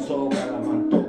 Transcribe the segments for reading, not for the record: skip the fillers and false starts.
soga la mató.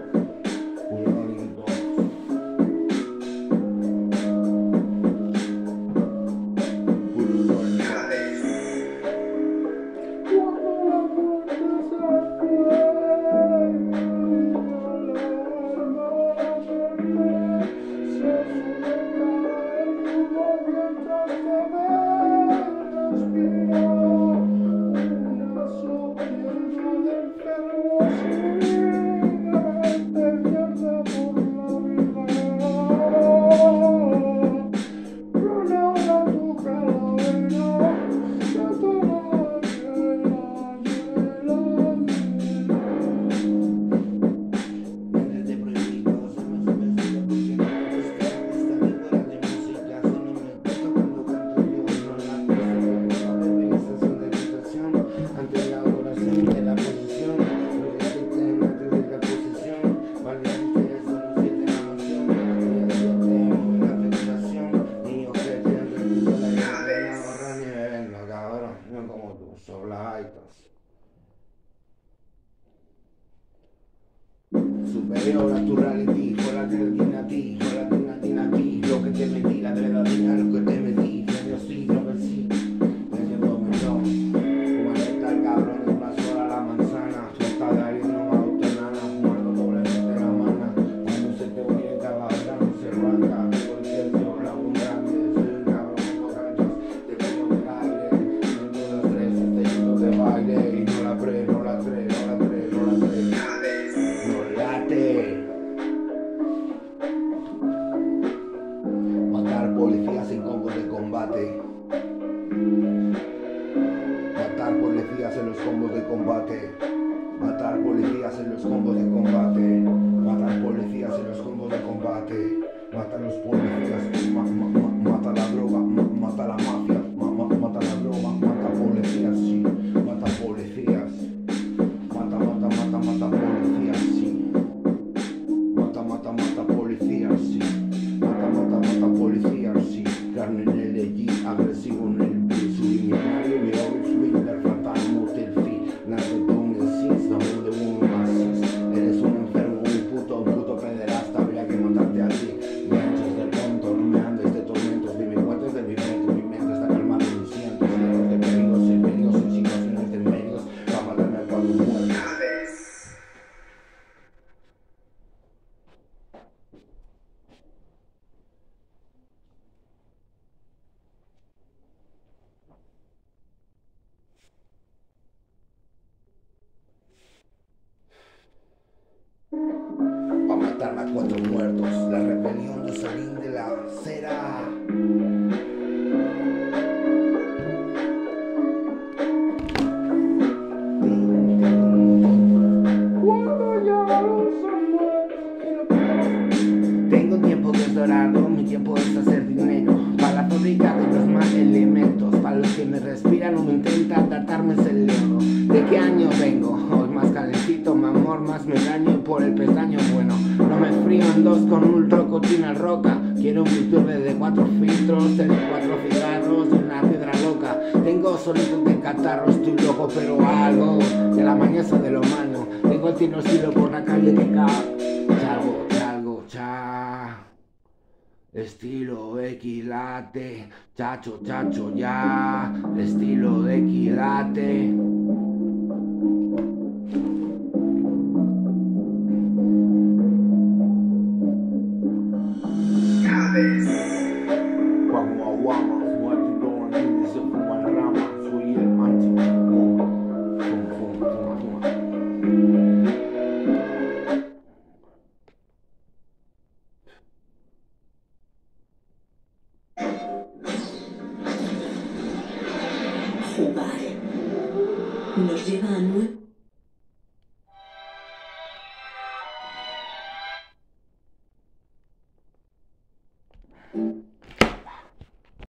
Superior a tu reality, fuera de a ti, fuera de a ti, lo que te metí, la adrenalina, lo que te metí, medio sí, lo que sí, medio dominó, como está el cabrón, es una sola la manzana, suelta de ahí no va a nada, fumando doblemente la mana, cuando se te orienta la verdad no se arranca, tengo el tercio, la un grande, soy un cabrón, no canchas, te pego del aire, dentro de las tres, te yendo de baile, y no la pre, no la tre, no la tre, no la tre. Matar policías en combos de combate. Matar policías en los combos de combate. Matar policías en los combos de combate. Matar policías en los combos de combate. Mata a los policías. Mata la droga. Mata la mafia. Mata la droga. Mata policías, sí. Mata policías. Mata policías, sí. Mata policías, sí. Mata policías, sí. Carne en el allí, agresivo en el B. Subliminario, mi obvio, Swindler, fatal, motel, fi. Nace con el cis, no de uno más cis. Eres un enfermo, un puto pederasta, habría que matarte a ti. Me anchas del tonto, no me andes de tormentos, ni me cuentes de mi mente está calmada, lo siento. Cientos de peligros en situaciones de medios, para matarme cuando muero. Pa' matarme a 4 muertos, la rebelión de Salín de la Cera. Tengo tiempo que es dorado, mi tiempo es hacer dinero. Para la fábrica de los más elementos, para los que me respiran o me intentan tratarme el oro. ¿De qué año vengo? Hoy más calentito, mi amor, más me daño por el pestaño bueno. No me frío en dos con un trocotina roca. Quiero un Biturbe de 4 filtros, tener 4 cigarros y una piedra loca. Tengo solitos de catarro, estoy loco pero algo de la mañana de lo malo. Tengo el tiro estilo por la calle que chalgo, estilo equilate, chacho, ya, estilo de equilate. Guaguaguama, muerto y se fuman ramas, soy el anti-fuma. Jugar nos lleva a nuevos